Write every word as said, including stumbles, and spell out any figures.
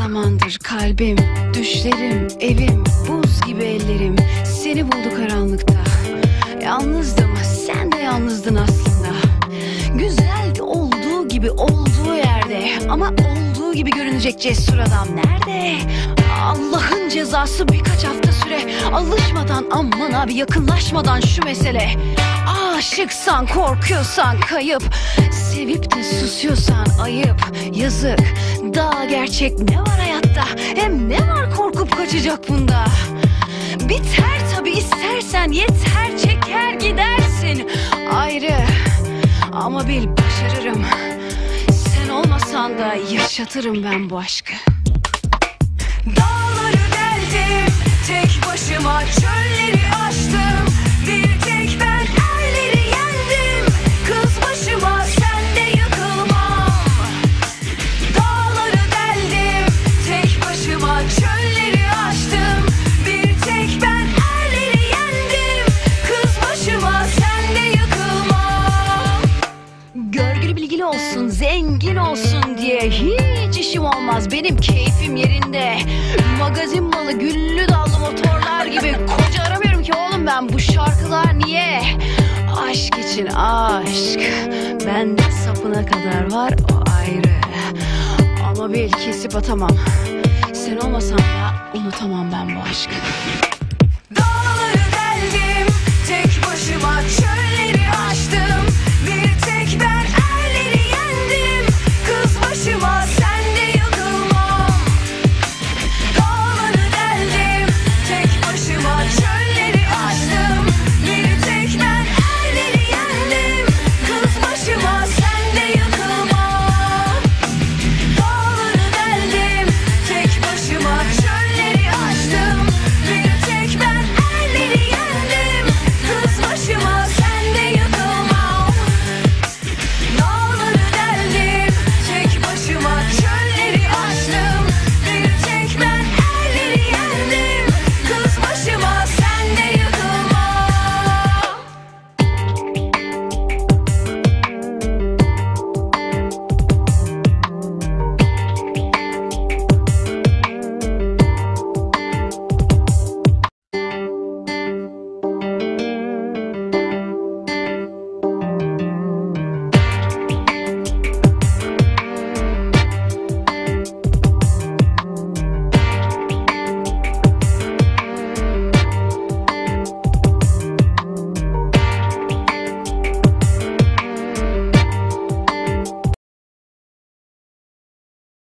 zamandır kalbim, düşlerim, evim, buz gibi ellerim seni buldu karanlıkta. Yalnızdım, sen de yalnızdın aslında. Güzel olduğu gibi olduğu yerde, ama olduğu gibi görünecek cesur adam nerede? Allah'ın cezası birkaç hafta süre. Alışmadan, aman abi yakınlaşmadan şu mesele. Aşıksan, korkuyorsan kayıp, sevip de susuyorsan ayıp. Yazık, daha gerçek ne var hayatta? Hem ne var korkup kaçacak bunda? Biter tabi istersen, yeter çeker gidersin ayrı. Ama bil başarırım, sen olmasan da yaşatırım ben bu aşkı. Dağları deldim, tek başıma çölleri aştım. Bir tek ben erleri yendim, kız başıma sen de yıkılmam. Dağları deldim, tek başıma çölleri aştım. Bir tek ben erleri yendim, kız başıma sen de yıkılmam. Görgülü bilgili olsun, zengin olsun diye hiç işim olmaz, benim keyfim yerinde. Magazin malı, güllü dallı motorlar gibi koca aramıyorum ki oğlum ben, bu şarkılar niye? Aşk için aşk, bende sapına kadar var, o ayrı. Ama bil kesip atamam, sen olmasan da unutamam ben bu aşkı.